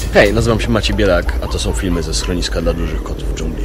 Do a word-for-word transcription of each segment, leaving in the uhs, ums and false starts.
Hej, nazywam się Maciej Bielak, a to są filmy ze schroniska dla dużych kotów w dżungli.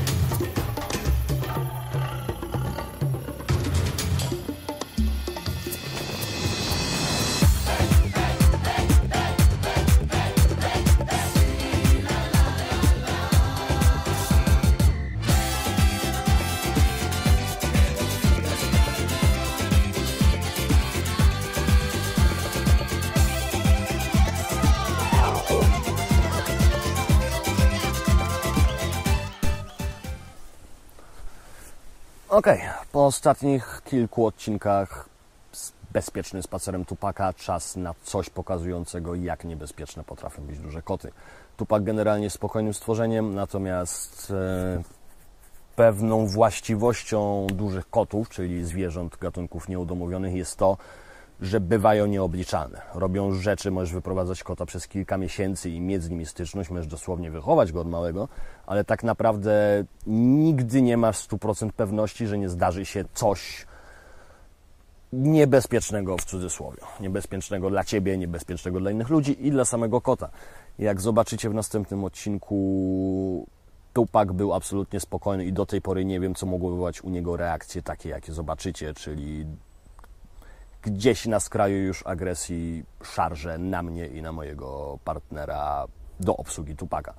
Okej, okay. Po ostatnich kilku odcinkach z bezpiecznym spacerem Tupaka czas na coś pokazującego, jak niebezpieczne potrafią być duże koty. Tupak generalnie spokojnym stworzeniem, natomiast e, pewną właściwością dużych kotów, czyli zwierząt gatunków nieudomowionych, jest to, że bywają nieobliczalne. Robią rzeczy, możesz wyprowadzać kota przez kilka miesięcy i mieć z nimi styczność, możesz dosłownie wychować go od małego, ale tak naprawdę nigdy nie masz stu procent pewności, że nie zdarzy się coś niebezpiecznego w cudzysłowie. Niebezpiecznego dla Ciebie, niebezpiecznego dla innych ludzi i dla samego kota. Jak zobaczycie w następnym odcinku, Tupak był absolutnie spokojny i do tej pory nie wiem, co mogło wywołać u niego reakcje takie, jakie zobaczycie, czyli gdzieś na skraju już agresji szarże na mnie i na mojego partnera do obsługi Tupaka.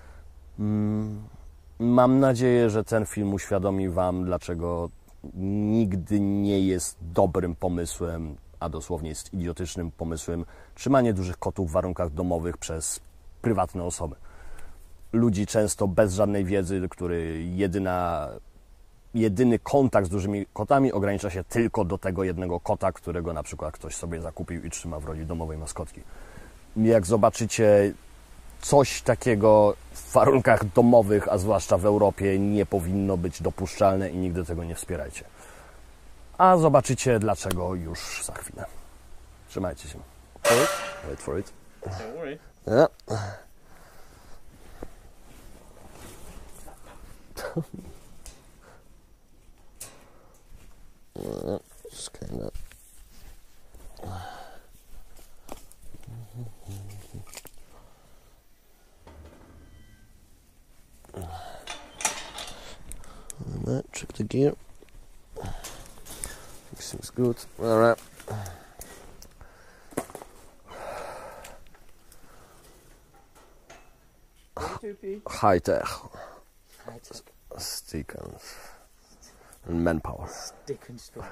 Mam nadzieję, że ten film uświadomi Wam, dlaczego nigdy nie jest dobrym pomysłem, a dosłownie jest idiotycznym pomysłem, trzymanie dużych kotów w warunkach domowych przez prywatne osoby. Ludzi często bez żadnej wiedzy, który jedyna... Jedyny kontakt z dużymi kotami ogranicza się tylko do tego jednego kota, którego na przykład ktoś sobie zakupił i trzyma w roli domowej maskotki. Jak zobaczycie coś takiego w warunkach domowych, a zwłaszcza w Europie, nie powinno być dopuszczalne i nigdy tego nie wspierajcie. A zobaczycie dlaczego już za chwilę. Trzymajcie się. Wait for it. Don't worry. Yeah. Just kind of that, check the gear. Seems good. All right. High tech. High tech. Stick and, and manpower. Stick and strong.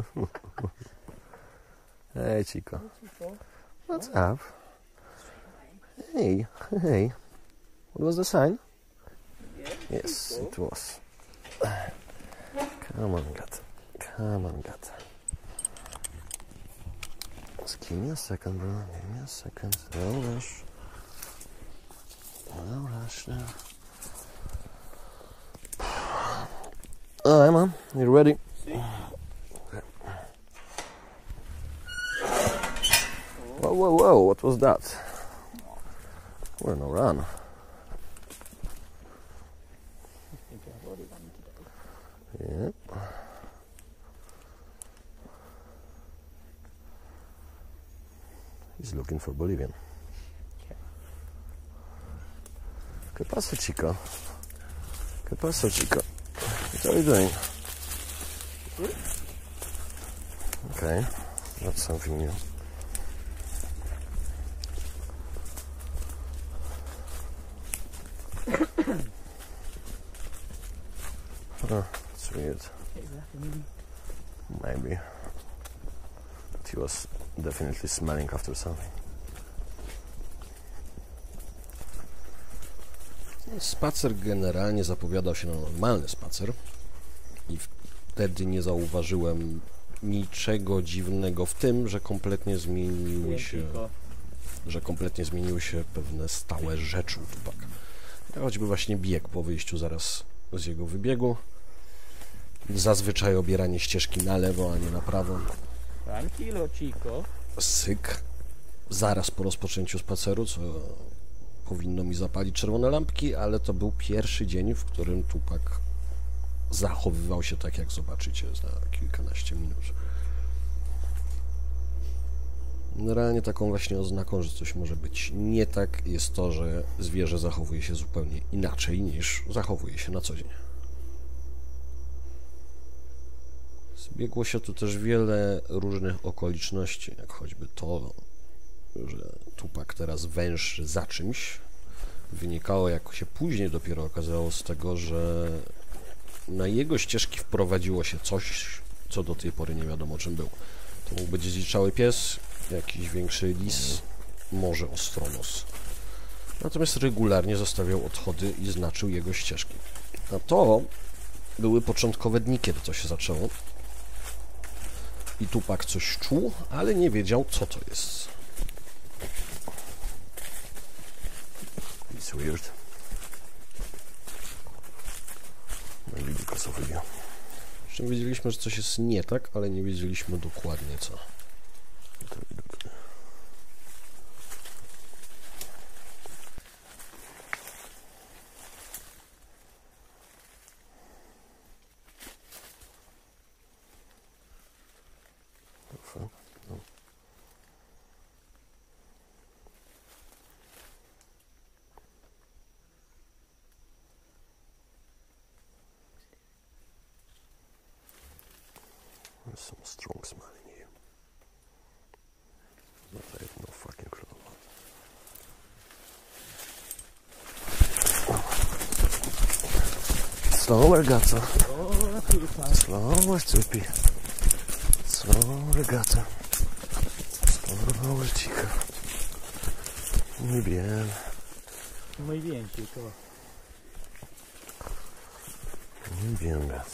Hey, Chico. What's up? Hey, hey. What was the sign? Yes, it was. Come on, gat. Come on, gat. Just give me a second, bro. Give me a second. No rush. No rush now. Alright, man. You ready? Okay. Whoa, whoa, whoa. What was that? We're no run. Yep. He's looking for Bolivian. ¿Qué pasa, chico? ¿Qué pasa, chico? What are you doing? Okay, that's something new. Oh, it's weird. Maybe. But he was definitely smelling after something. Spacer generalnie zapowiadał się na normalny spacer i wtedy nie zauważyłem niczego dziwnego w tym, że kompletnie zmieniły się, że kompletnie zmieniły się pewne stałe rzeczy u Tupaka. Choćby właśnie bieg po wyjściu zaraz z jego wybiegu. Zazwyczaj obieranie ścieżki na lewo, a nie na prawo. Tranquilo, chico. Syk. Zaraz po rozpoczęciu spaceru, co powinno mi zapalić czerwone lampki, ale to był pierwszy dzień, w którym Tupak zachowywał się tak, jak zobaczycie za kilkanaście minut. Generalnie taką właśnie oznaką, że coś może być nie tak, jest to, że zwierzę zachowuje się zupełnie inaczej niż zachowuje się na co dzień. Zbiegło się tu też wiele różnych okoliczności, jak choćby to, że Tupak teraz węszy za czymś. Wynikało, jak się później dopiero okazało, z tego, że na jego ścieżki wprowadziło się coś, co do tej pory nie wiadomo czym był. To mógł być dziczały pies, jakiś większy lis, może ostronos. Natomiast regularnie zostawiał odchody i znaczył jego ścieżki. A to były początkowe dni, kiedy to się zaczęło. I Tupak coś czuł, ale nie wiedział, co to jest. It's weird. Maybe because of you. Jeszcze wiedzieliśmy, że coś jest nie tak, ale nie wiedzieliśmy dokładnie co. No. There's some strong smell in here. But I have no fucking clue about it. Slower, Gato. Slower, Tupi. Slower, Gato. Slower, Chica. Muy bien. Muy bien, chico. Muy bien, Gato.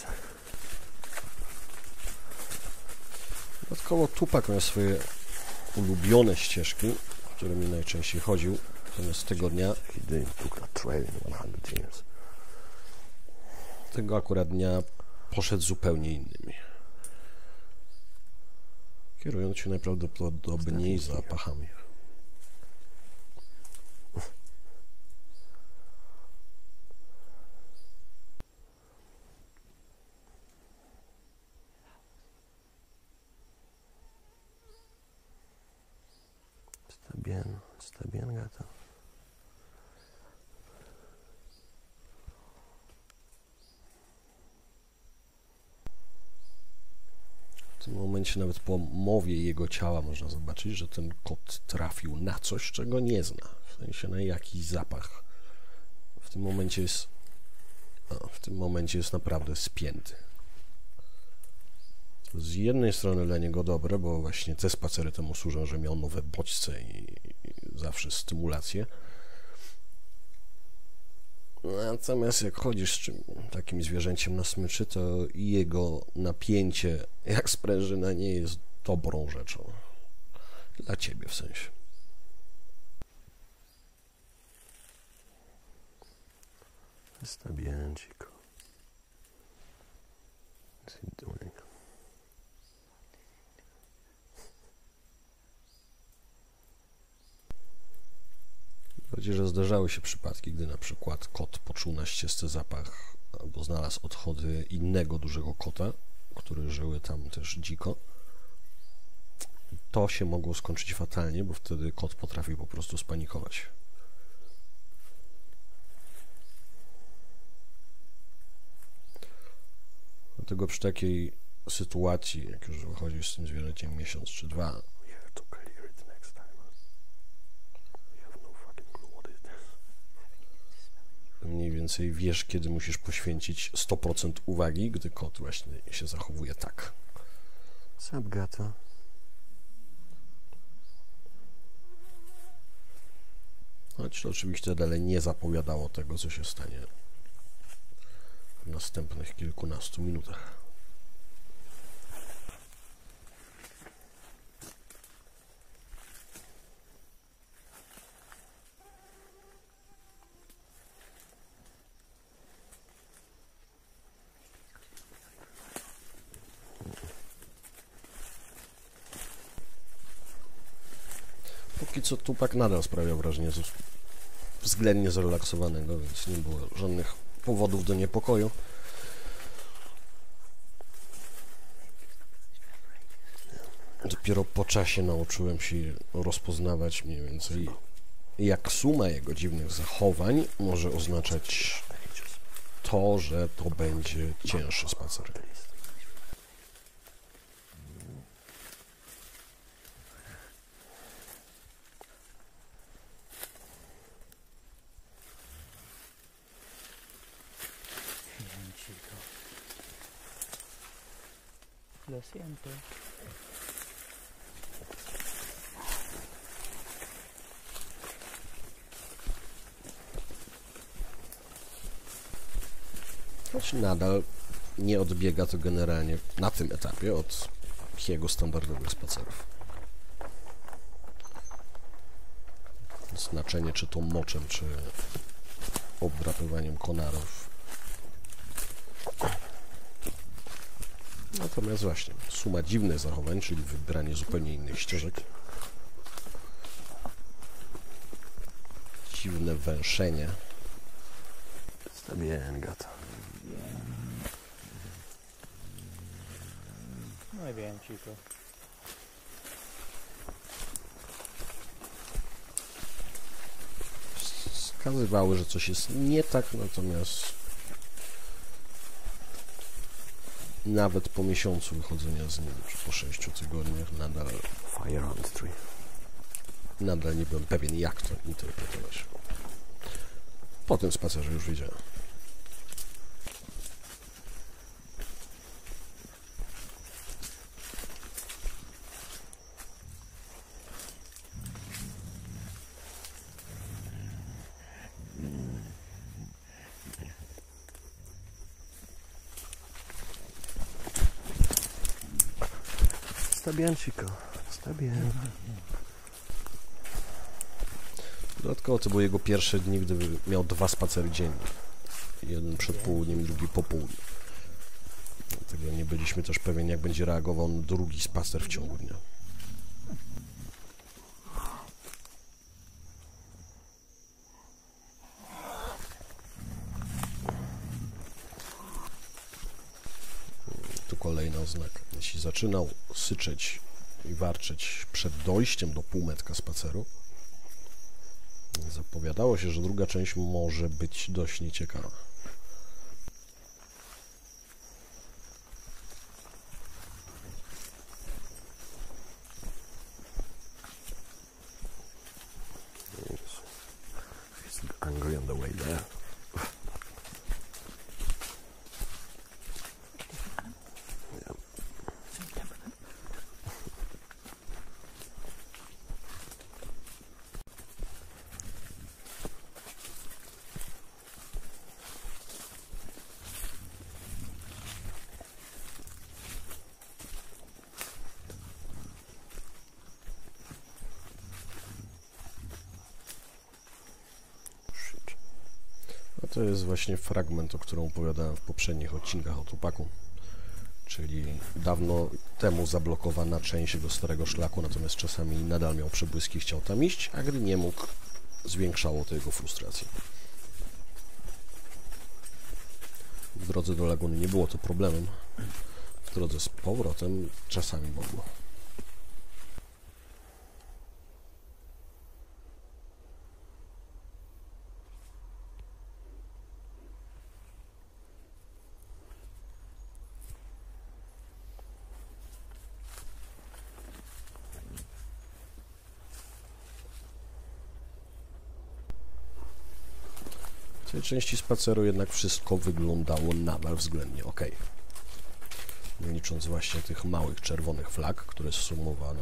Dodatkowo Tupak miał swoje ulubione ścieżki, którymi najczęściej chodził. Natomiast tego dnia, He didn't took that trail in one hundred years. tego akurat dnia poszedł zupełnie innymi. Kierując się najprawdopodobniej zapachami. Está bien, está bien, Gato. W tym momencie nawet po mowie jego ciała można zobaczyć, że ten kot trafił na coś, czego nie zna. W sensie na jakiś zapach. W tym momencie jest... No, w tym momencie jest naprawdę spięty. To z jednej strony dla niego dobre, bo właśnie te spacery temu służą, że miał nowe bodźce i, i zawsze stymulacje. Natomiast jak chodzisz z czym, takim zwierzęciem na smyczy, to jego napięcie jak sprężyna nie jest dobrą rzeczą. Dla ciebie w sensie. Está bien, chico. What's he doing? Chodzi, że zdarzały się przypadki, gdy na przykład kot poczuł na ścieżce zapach albo znalazł odchody innego dużego kota, które żyły tam też dziko. To się mogło skończyć fatalnie, bo wtedy kot potrafił po prostu spanikować. Dlatego przy takiej sytuacji, jak już wychodzisz z tym zwierzęciem miesiąc czy dwa, mniej więcej wiesz, kiedy musisz poświęcić sto procent uwagi, gdy kot właśnie się zachowuje tak. Sup, Gato? Choć to oczywiście dalej nie zapowiadało tego, co się stanie w następnych kilkunastu minutach. Póki co Tupak nadal sprawia wrażenie względnie zrelaksowanego, więc nie było żadnych powodów do niepokoju. Dopiero po czasie nauczyłem się rozpoznawać mniej więcej, jak suma jego dziwnych zachowań może oznaczać to, że to będzie cięższy spacer. Chico. Lo siento. Choć nadal nie odbiega to generalnie na tym etapie od jego standardowych spacerów. Znaczenie czy to moczem, czy obdrapywaniem konarów. Natomiast właśnie suma dziwnych zachowań, czyli wybranie zupełnie innych ścieżek, dziwne węszenie. Está bien, gato. Muy bien, chico. Wskazywały, że coś jest nie tak, natomiast nawet po miesiącu wychodzenia z nim, czy po sześciu tygodniach, nadal Fire on the tree. nadal nie byłem pewien, jak to interpretować. Po tym spacerze już wiedziałem. Está bien, chico. Está bien. Dodatkowo to były jego pierwsze dni, gdy miał dwa spacery dziennie. Jeden przed południem, drugi po południu. Dlatego nie byliśmy też pewni, jak będzie reagował na drugi spacer w ciągu dnia. Tu kolejna oznaka. Jeśli zaczynał syczeć i warczeć przed dojściem do półmetka spaceru, zapowiadało się, że druga część może być dość nieciekawa. He's angry on the way there. A to jest właśnie fragment, o którym opowiadałem w poprzednich odcinkach o Tupacu. Czyli dawno temu zablokowana część jego starego szlaku, natomiast czasami nadal miał przebłyski, chciał tam iść, a gdy nie mógł, zwiększało to jego frustrację. W drodze do laguny nie było to problemem, w drodze z powrotem czasami mogło. W tej części spaceru jednak wszystko wyglądało nadal względnie ok. Nie licząc właśnie tych małych czerwonych flag, które zsumowane,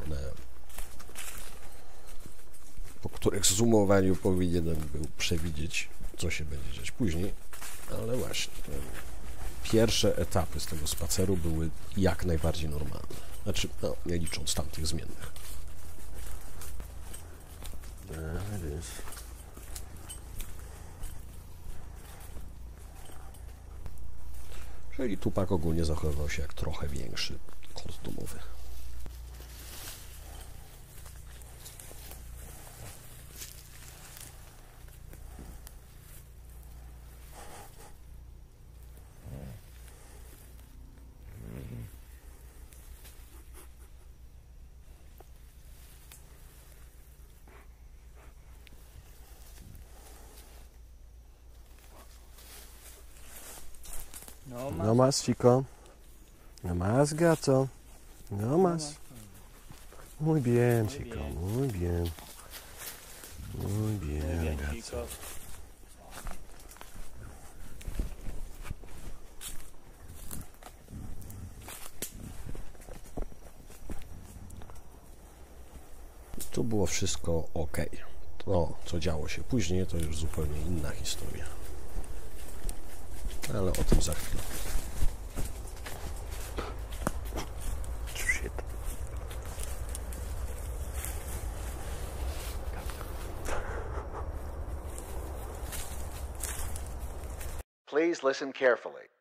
po których zsumowaniu powinienem był przewidzieć, co się będzie dziać później, ale właśnie pierwsze etapy z tego spaceru były jak najbardziej normalne. Znaczy, no, nie licząc tamtych zmiennych. There it is. Czyli Tupac ogólnie zachowywał się jak trochę większy kot domowy. No No más, chico. No más, gato. No más. Muy bien, chico. Muy bien. Muy bien, gato. chico. Tu było wszystko ok. To, co działo się później, to już zupełnie inna historia. Ale o tym za chwilę. Shit. Please listen carefully.